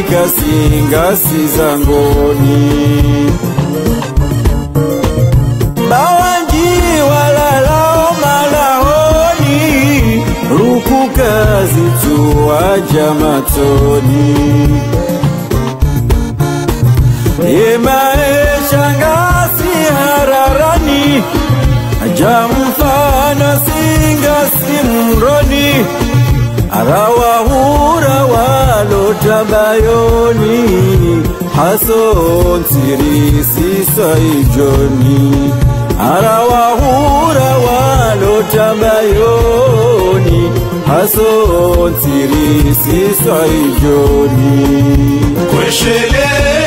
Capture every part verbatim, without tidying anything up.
kasingasi zangoni bawanji walalao malahoni ruku kazi tuwa jamatoni Yemae shangasi hararani Jamfana singasi mroni Arawahura walotabayoni Hason sirisi saijoni Arawahura walotabayoni Hason sirisi saijoni Kweshele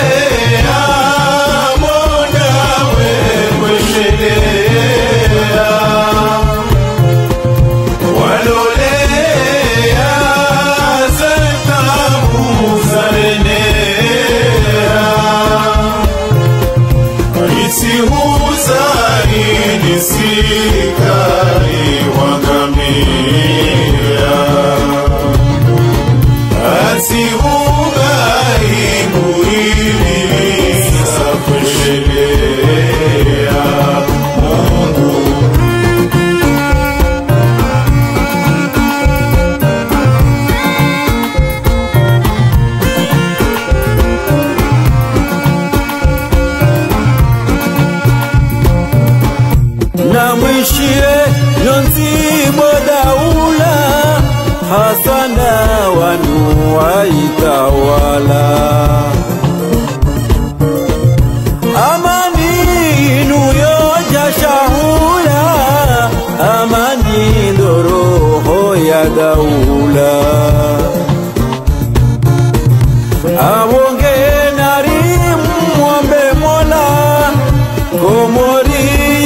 Namwishie yonzi bodaula Hasana wanu waitawala Amani nuyo jashahula Amani ndoroho ya daula Awonge narimu mwambe mola Komori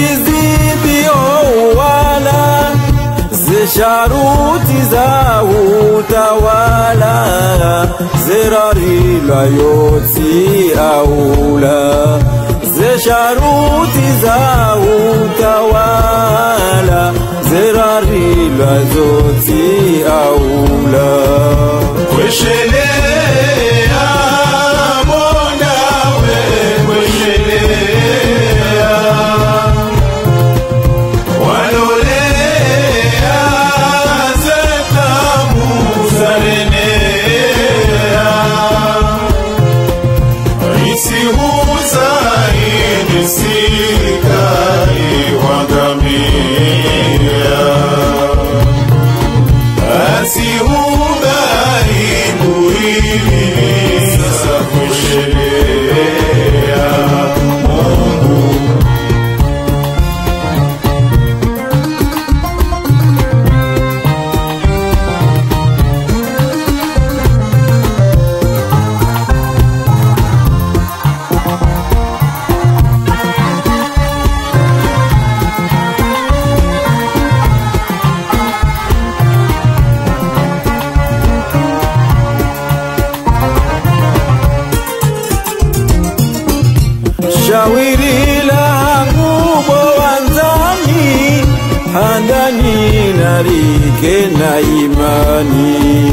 Sharuti za utawala Zerari la yoti aula Ze sharuti za utawala Zerari la yoti aula Kweshele Shawiri langu bowanzani Handani narike na imani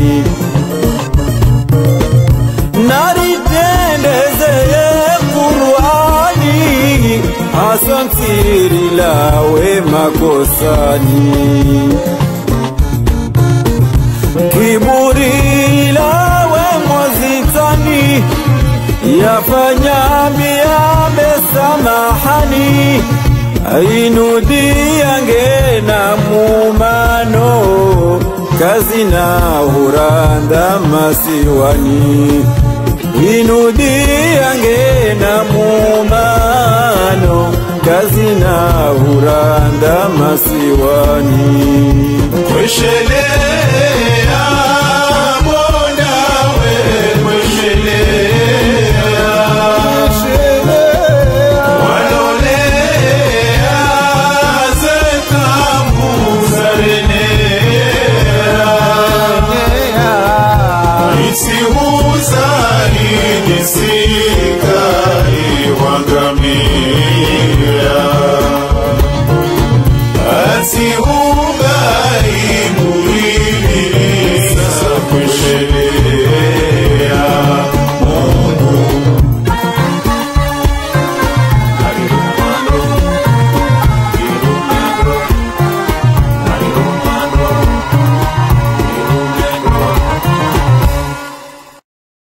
Naritendezeye Qur'ani Hasan siri lawe makosani Kiburi lawe mwazitani Yafanya miabe samahani Ainudi yange na mumano Kazi na huranda masiwani Inudi yange na mumano Kazi na huranda masiwani Kweshele Nisika iwangamia